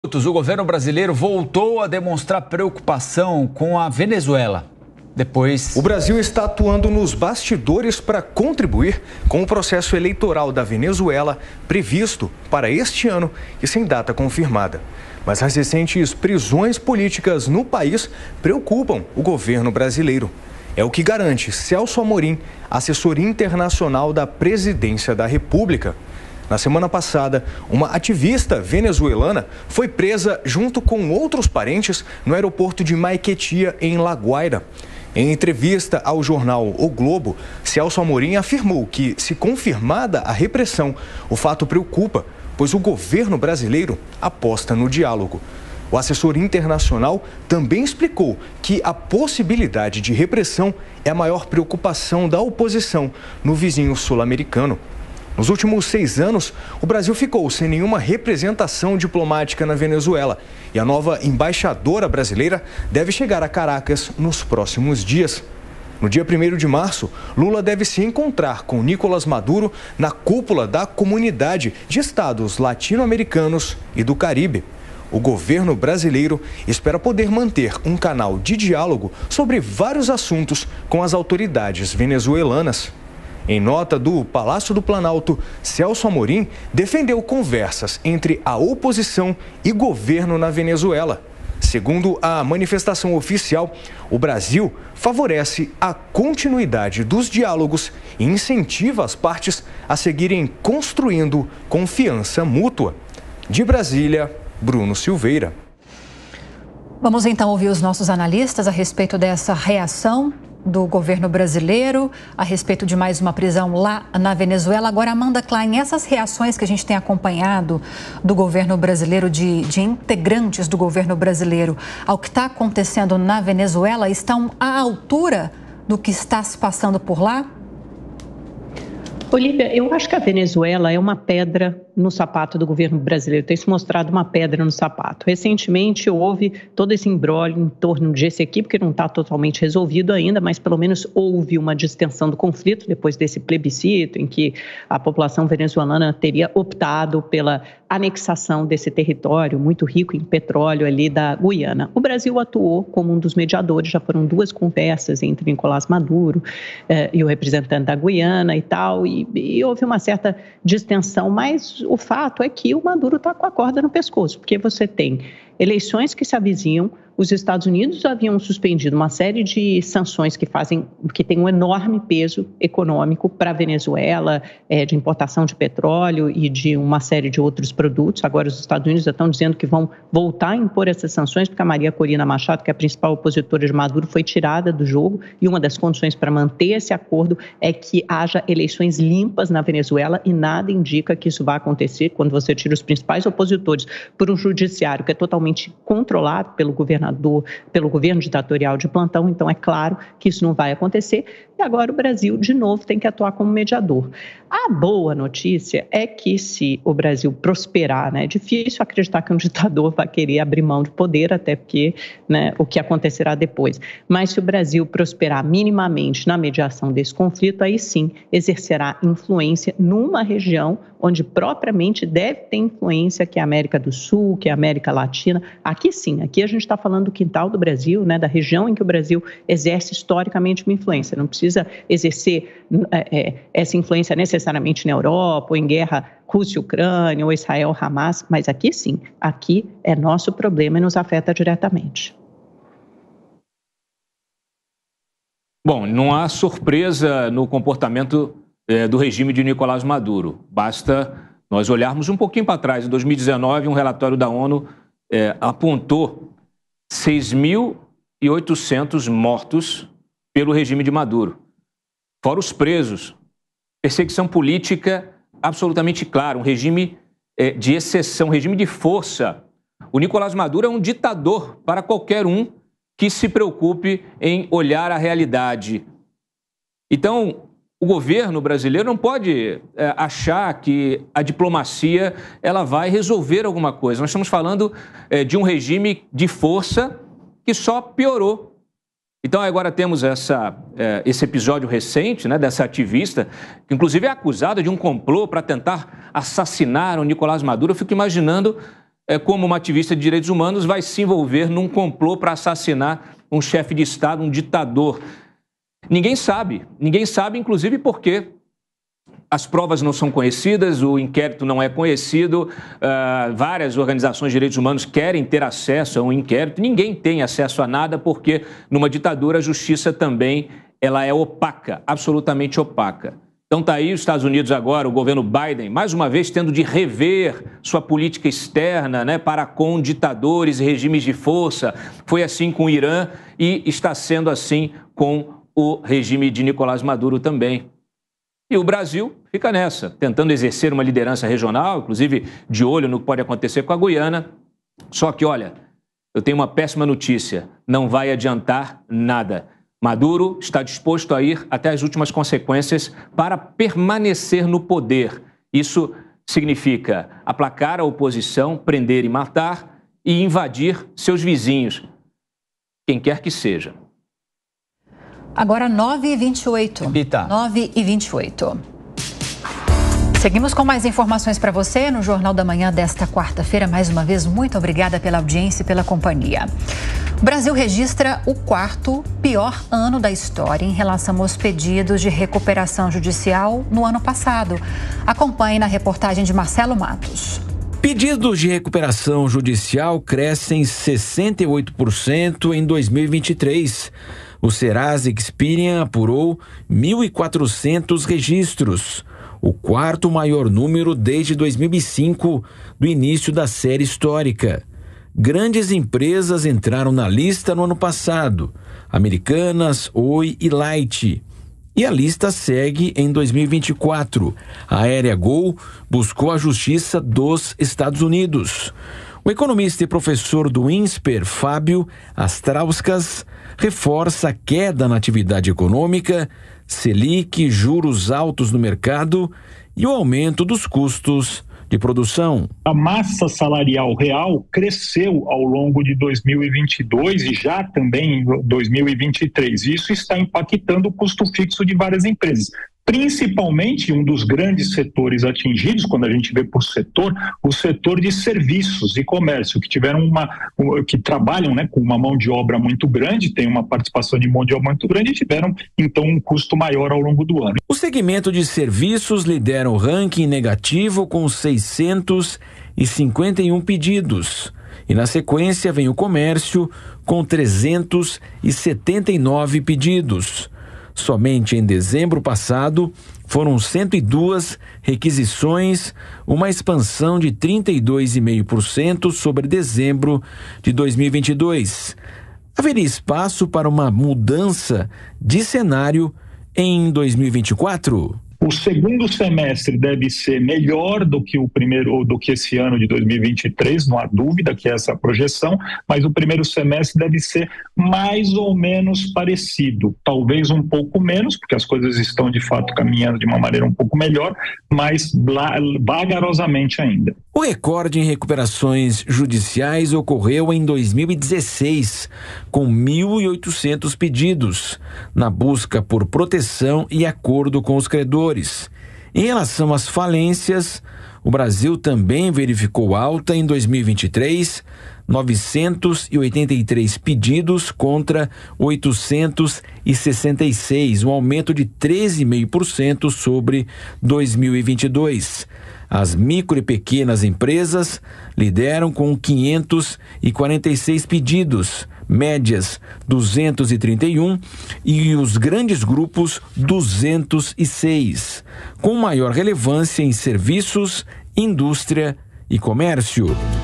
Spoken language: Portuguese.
O governo brasileiro voltou a demonstrar preocupação com a Venezuela. O Brasil está atuando nos bastidores para contribuir com o processo eleitoral da Venezuela previsto para este ano e sem data confirmada. Mas as recentes prisões políticas no país preocupam o governo brasileiro. É o que garante Celso Amorim, assessor internacional da Presidência da República. Na semana passada, uma ativista venezuelana foi presa junto com outros parentes no aeroporto de Maiquetía, em La Guaira. Em entrevista ao jornal O Globo, Celso Amorim afirmou que, se confirmada a repressão, o fato preocupa, pois o governo brasileiro aposta no diálogo. O assessor internacional também explicou que a possibilidade de repressão é a maior preocupação da oposição no vizinho sul-americano. Nos últimos 6 anos, o Brasil ficou sem nenhuma representação diplomática na Venezuela e a nova embaixadora brasileira deve chegar a Caracas nos próximos dias. No dia 1º de março, Lula deve se encontrar com Nicolás Maduro na cúpula da Comunidade de Estados Latino-Americanos e do Caribe. O governo brasileiro espera poder manter um canal de diálogo sobre vários assuntos com as autoridades venezuelanas. Em nota do Palácio do Planalto, Celso Amorim defendeu conversas entre a oposição e governo na Venezuela. Segundo a manifestação oficial, o Brasil favorece a continuidade dos diálogos e incentiva as partes a seguirem construindo confiança mútua. De Brasília, Bruno Silveira. Vamos então ouvir os nossos analistas a respeito dessa reação do governo brasileiro, a respeito de mais uma prisão lá na Venezuela. Agora, Amanda Klein, essas reações que a gente tem acompanhado do governo brasileiro, de integrantes do governo brasileiro ao que está acontecendo na Venezuela, estão à altura do que está se passando por lá? Olívia, eu acho que a Venezuela é uma pedra no sapato do governo brasileiro, tem se mostrado uma pedra no sapato. Recentemente houve todo esse imbróglio em torno desse aqui, porque não está totalmente resolvido ainda, mas pelo menos houve uma distensão do conflito depois desse plebiscito em que a população venezuelana teria optado pela anexação desse território muito rico em petróleo ali da Guiana. O Brasil atuou como um dos mediadores, já foram 2 conversas entre Nicolás Maduro e o representante da Guiana e tal, e houve uma certa distensão, mas o fato é que o Maduro está com a corda no pescoço, porque você tem eleições que se avizinham, os Estados Unidos haviam suspendido uma série de sanções que têm um enorme peso econômico para a Venezuela, de importação de petróleo e de uma série de outros produtos. Agora os Estados Unidos já estão dizendo que vão voltar a impor essas sanções, porque a Maria Corina Machado, que é a principal opositora de Maduro, foi tirada do jogo, e uma das condições para manter esse acordo é que haja eleições limpas na Venezuela, e nada indica que isso vai acontecer quando você tira os principais opositores por um judiciário que é totalmente controlado pelo governo ditatorial de plantão. Então é claro que isso não vai acontecer, e agora o Brasil de novo tem que atuar como mediador. A boa notícia é que, se o Brasil prosperar, é difícil acreditar que um ditador vai querer abrir mão de poder, até porque o que acontecerá depois, mas se o Brasil prosperar minimamente na mediação desse conflito, aí sim exercerá influência numa região onde propriamente deve ter influência, que é a América do Sul, que é a América Latina. Aqui sim, aqui a gente está falando do quintal do Brasil, da região em que o Brasil exerce historicamente uma influência. Não precisa exercer essa influência necessariamente na Europa, ou em guerra Rússia-Ucrânia, ou Israel-Hamas, mas aqui sim, aqui é nosso problema e nos afeta diretamente. Bom, não há surpresa no comportamento do regime de Nicolás Maduro. Basta nós olharmos um pouquinho para trás. Em 2019, um relatório da ONU apontou 6.800 mortos pelo regime de Maduro. Fora os presos, perseguição política absolutamente clara, um regime de exceção, um regime de força. O Nicolás Maduro é um ditador para qualquer um que se preocupe em olhar a realidade. Então, o governo brasileiro não pode achar que a diplomacia ela vai resolver alguma coisa. Nós estamos falando de um regime de força que só piorou. Então, agora temos esse episódio recente, dessa ativista, que inclusive é acusada de um complô para tentar assassinar o Nicolás Maduro. Eu fico imaginando como uma ativista de direitos humanos, vai se envolver num complô para assassinar um chefe de Estado, um ditador. Ninguém sabe, inclusive porque as provas não são conhecidas, o inquérito não é conhecido, várias organizações de direitos humanos querem ter acesso a um inquérito, ninguém tem acesso a nada porque numa ditadura a justiça também ela é opaca, absolutamente opaca. Então está aí os Estados Unidos agora, o governo Biden, mais uma vez tendo de rever sua política externa, né, para com ditadores e regimes de força. Foi assim com o Irã e está sendo assim com o regime de Nicolás Maduro também. E o Brasil fica nessa, tentando exercer uma liderança regional, inclusive de olho no que pode acontecer com a Guiana. Só que, olha, eu tenho uma péssima notícia, não vai adiantar nada. Maduro está disposto a ir até as últimas consequências para permanecer no poder. Isso significa aplacar a oposição, prender e matar e invadir seus vizinhos, quem quer que seja. Agora 9h28. 9h28. Seguimos com mais informações para você no Jornal da Manhã desta quarta-feira. Mais uma vez, muito obrigada pela audiência e pela companhia. O Brasil registra o quarto pior ano da história em relação aos pedidos de recuperação judicial no ano passado. Acompanhe na reportagem de Marcelo Matos. Pedidos de recuperação judicial crescem 68% em 2023. O Serasa Experian apurou 1.400 registros, o quarto maior número desde 2005, do início da série histórica. Grandes empresas entraram na lista no ano passado: Americanas, Oi e Light. E a lista segue em 2024. A Aérea Gol buscou a Justiça dos Estados Unidos. O economista e professor do INSPER, Fábio Astrauskas, reforça a queda na atividade econômica, Selic, juros altos no mercado e o aumento dos custos de produção. A massa salarial real cresceu ao longo de 2022 e já também em 2023. Isso está impactando o custo fixo de várias empresas. Principalmente um dos grandes setores atingidos, quando a gente vê por setor, o setor de serviços e comércio, que trabalham, né, com uma mão de obra muito grande, tem uma participação de mão de obra muito grande e tiveram, então, um custo maior ao longo do ano. O segmento de serviços lidera o ranking negativo com 651 pedidos. E na sequência vem o comércio com 379 pedidos. Somente em dezembro passado, foram 102 requisições, uma expansão de 32,5% sobre dezembro de 2022. Haveria espaço para uma mudança de cenário em 2024? O segundo semestre deve ser melhor do que o primeiro, ou do que esse ano de 2023, não há dúvida que é essa a projeção, mas o primeiro semestre deve ser mais ou menos parecido, talvez um pouco menos, porque as coisas estão de fato caminhando de uma maneira um pouco melhor, mas vagarosamente ainda. O recorde em recuperações judiciais ocorreu em 2016, com 1.800 pedidos, na busca por proteção e acordo com os credores. Em relação às falências, o Brasil também verificou alta em 2023, 983 pedidos contra 866, um aumento de 13,5% sobre 2022. As micro e pequenas empresas lideram com 546 pedidos, médias 231 e os grandes grupos 206, com maior relevância em serviços, indústria e comércio.